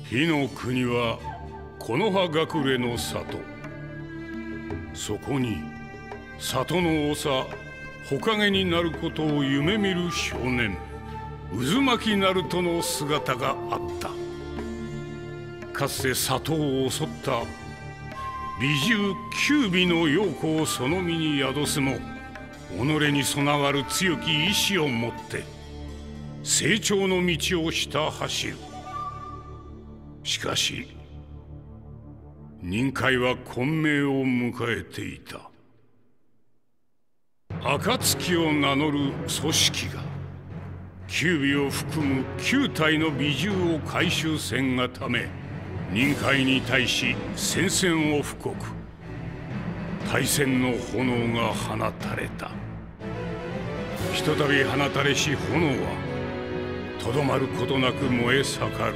火の国は木の葉隠れの里。そこに里の長火影になることを夢見る少年渦巻鳴門の姿があった。かつて里を襲った美獣九尾の妖子をその身に宿すも、己に備わる強き意志を持って成長の道をひた走る。しかし任界は混迷を迎えていた。暁を名乗る組織が九尾を含む9体の美獣を回収せんがため、任界に対し宣戦を布告。大戦の炎が放たれた。ひとたび放たれし炎はとどまることなく燃え盛る。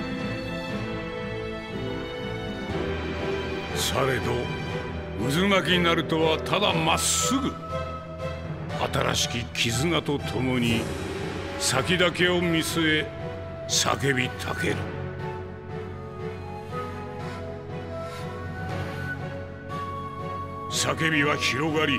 されど渦巻鳴門はただまっすぐ新しき絆とともに先だけを見据え叫びたける。叫びは広がり、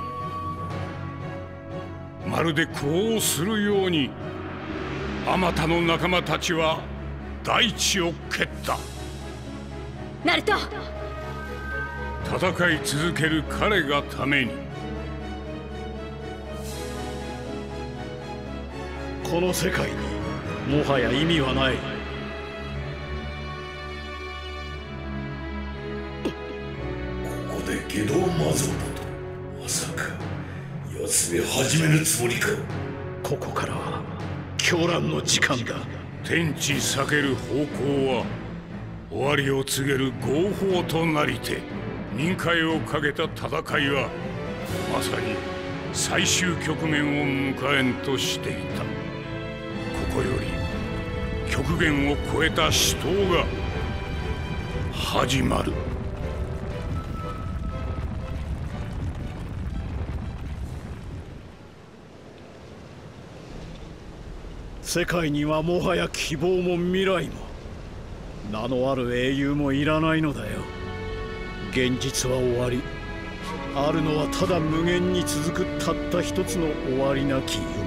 まるで呼応するようにあまたの仲間たちは大地を蹴った。 ナルト、 戦い続ける彼がために。 この世界にもはや意味はない。 ここで下道魔像だと。まさか奴め始めるつもりか。 ここからは狂乱の時間だ。 天地避ける方向は終わりを告げる合法となりて、任界をかけた戦いはまさに最終局面を迎えんとしていた。ここより極限を超えた死闘が始まる。 世界にはもはや希望も未来も名のある英雄もいらないのだよ。現実は終わり、あるのはただ無限に続くたった一つの終わりなき夢。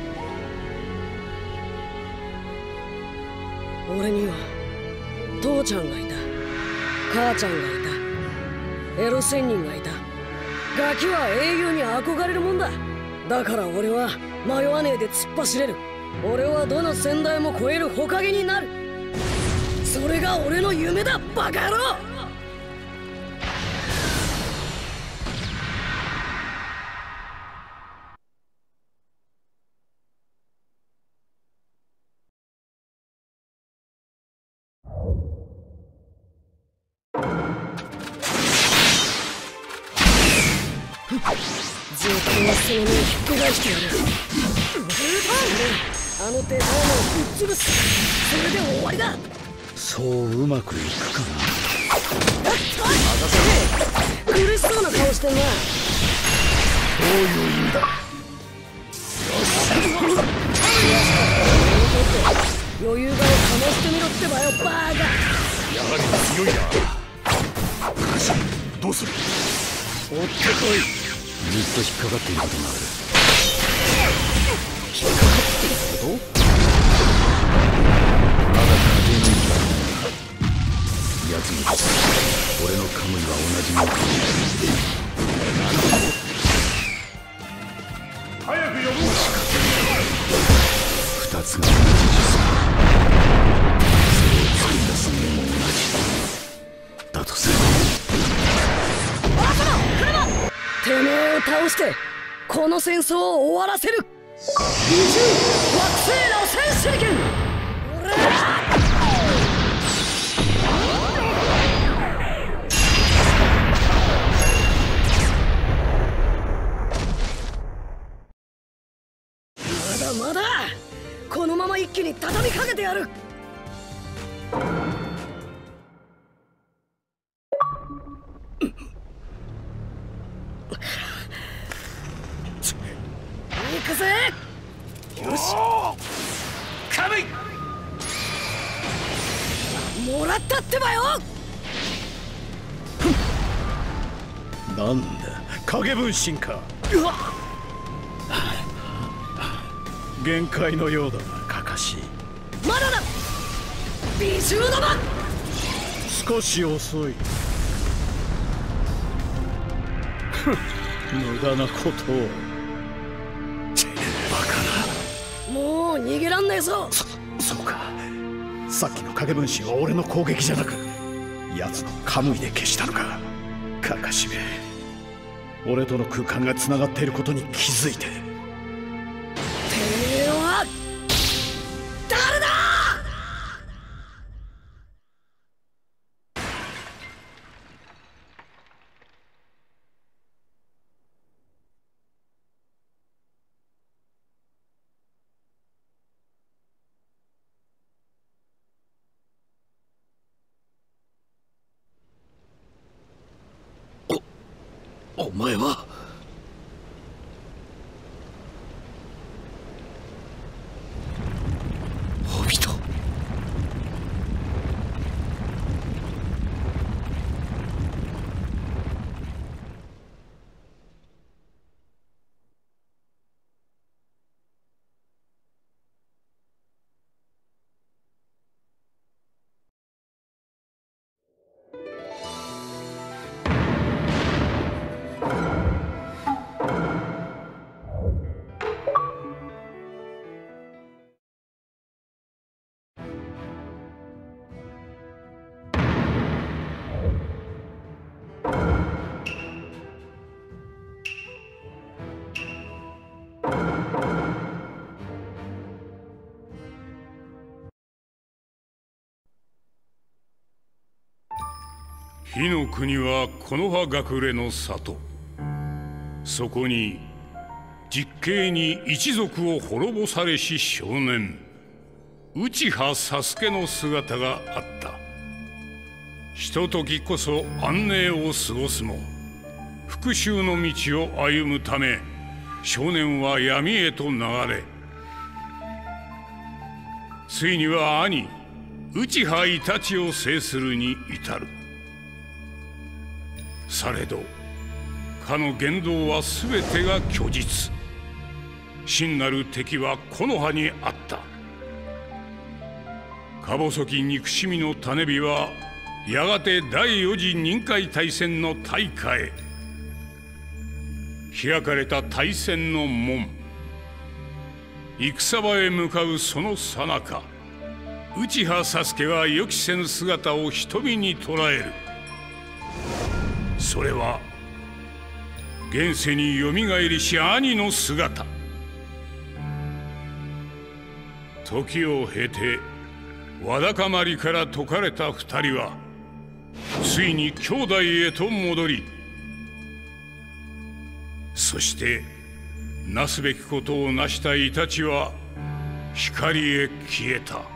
俺には父ちゃんがいた、母ちゃんがいた、エロ仙人がいた。ガキは英雄に憧れるもんだ。だから俺は迷わねえで突っ走れる。俺はどの先代も超える火影になる。それが俺の夢だ、バカ野郎。絶対その目をひっくり返してやる。あのデザイナーをぶっ潰す。それで終わりだ。 そううまくいくかな。 苦しそうな顔してんな。 どういう意味だ。 余裕がをかましてみろってばよ、バーガー。 やはり強いな。かしどうする。追ってこい。ずっと引っかかっていることがある。引っかかっていること。まだ勝てないんだ。奴に俺のカムイは同じものかもしれない。 早く呼ぶんだ。 二つが同じですが、それを作り出す目も同じだとする。 てめえを倒してこの戦争を終わらせる。美獣惑星螺旋手裏剣。まだまだこのまま一気に畳みかけてやる。行くぜ。よし、カムイ。 もらったってばよ。 なんだ影分身か。限界のようだなカカシ。 まだだ美獣の間。 少し遅い。無駄なことを。バカな。 もう逃げらんねえぞ。 そうか。さっきの影分身は俺の攻撃じゃなく奴のカムイで消したのか。カカシめ、俺との空間がつながっていることに気づいて。てめえは誰だ。 お前は。ホビト。 火の国は木の葉隠れの里。そこに実刑に一族を滅ぼされし少年内葉佐助の姿があった。ひとときこそ安寧を過ごすも復讐の道を歩むため少年は闇へと流れ、ついには兄内葉イタチを制するに至る。されどかの言動は全てが虚実。真なる敵は木の葉にあった。か細き憎しみの種火はやがて第四次任海大戦の大火へ。開かれた大戦の門、戦場へ向かうその最中、内葉佐助は予期せぬ姿を瞳に捉える。それは現世によみがえりし兄の姿。時を経てわだかまりから解かれた二人はついに兄弟へと戻り、そしてなすべきことをなしたイタチは光へ消えた。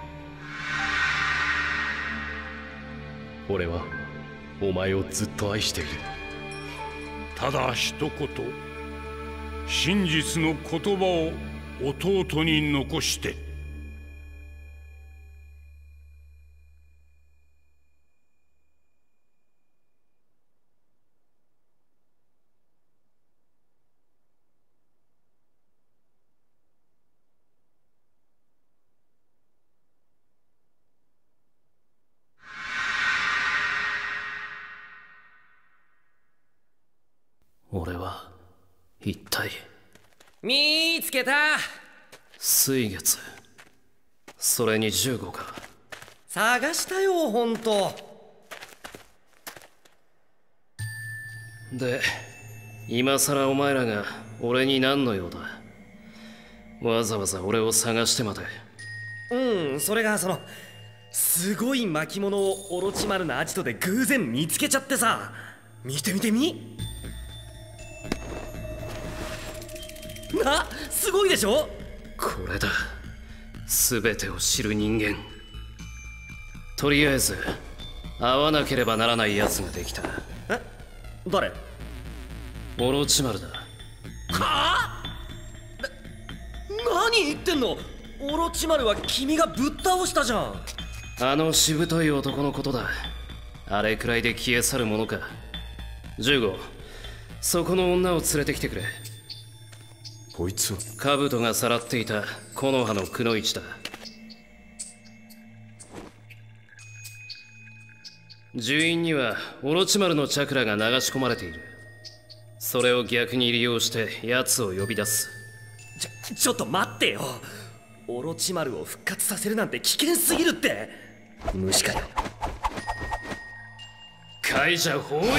俺はお前をずっと愛している。 ただ一言、真実の言葉を弟に残して。 俺は一体。 見つけた。 水月、それに15か。 探したよほんと。 で今さらお前らが俺に何の用だ。わざわざ俺を探してまで。 それがすごい巻物をオロチマルのアジトで偶然見つけちゃってさ。見てみてみ。すごいでしょ。 これだ、全てを知る人間。とりあえず会わなければならない奴ができた。 誰？ オロチマルだ。 はあ？何言ってんの。オロチマルは君がぶっ倒したじゃん。 あのしぶとい男のことだ。あれくらいで消え去るものか。15、そこの女を連れてきてくれ。 こいつは兜がさらっていた木の葉のくのいちだ。樹院にはオロチマルのチャクラが流し込まれている。それを逆に利用して奴を呼び出す。 ちょっと待ってよ。オロチマルを復活させるなんて危険すぎるって。無視かよ。 解除封印。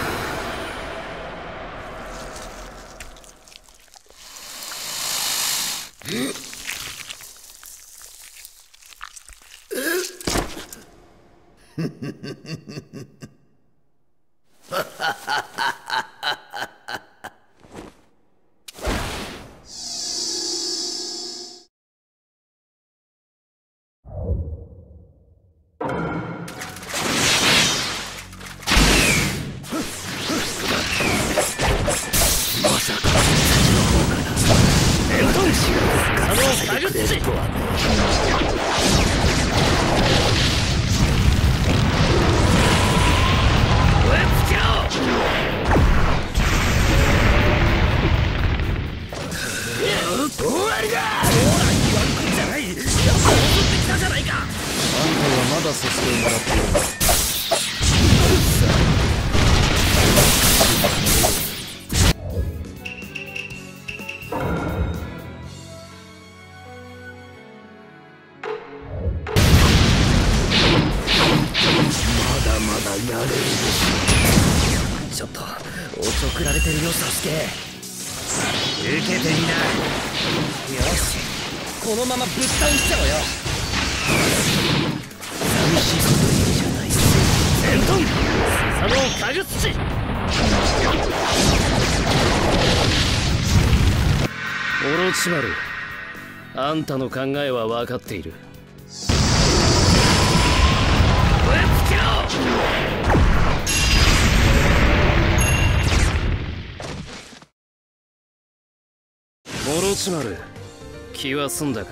ちょっとおちょくられてるよ、サスケ。受けてみな。よし、このままぶっ倒しちゃおうよ。寂しいこと言うじゃない。エントン、スサノオカグツチ。 オロチマル、あんたの考えは分かっている。オロチマル、気は済んだか。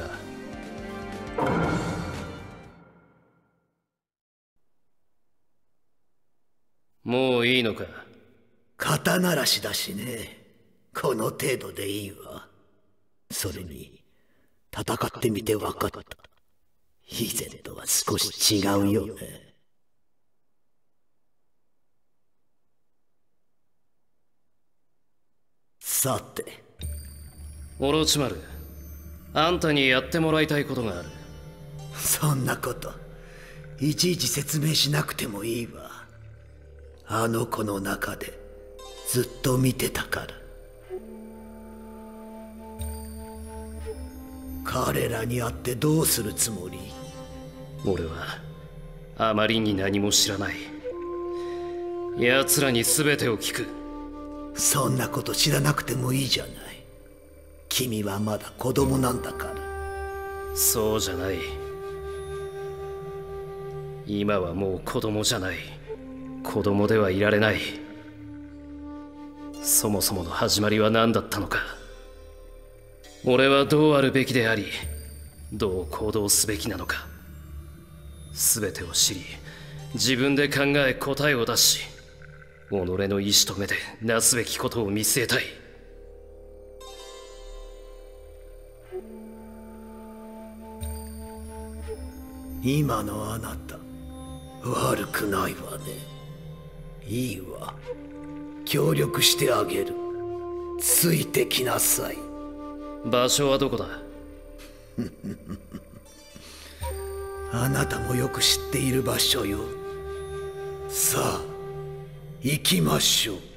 もういいのか。 肩慣らしだしね。この程度でいいわ。それに戦ってみて分かった。以前とは少し違うよね。さて、 オロチマル、あんたにやってもらいたいことがある。 そんなこといちいち説明しなくてもいいわ。あの子の中でずっと見てたから。彼らに会ってどうするつもり？ 俺はあまりに何も知らない。奴らに全てを聞く。 そんなこと知らなくてもいいじゃない。君はまだ子供なんだから。 そうじゃない。今はもう子供じゃない。子供ではいられない。そもそもの始まりは何だったのか。俺はどうあるべきであり、どう行動すべきなのか。全てを知り、自分で考え答えを出し、己の意志と目でなすべきことを見据えたい。 今のあなた、悪くないわね。いいわ。協力してあげる。ついてきなさい。 場所はどこだ？ あなたもよく知っている場所よ。さあ、行きましょう。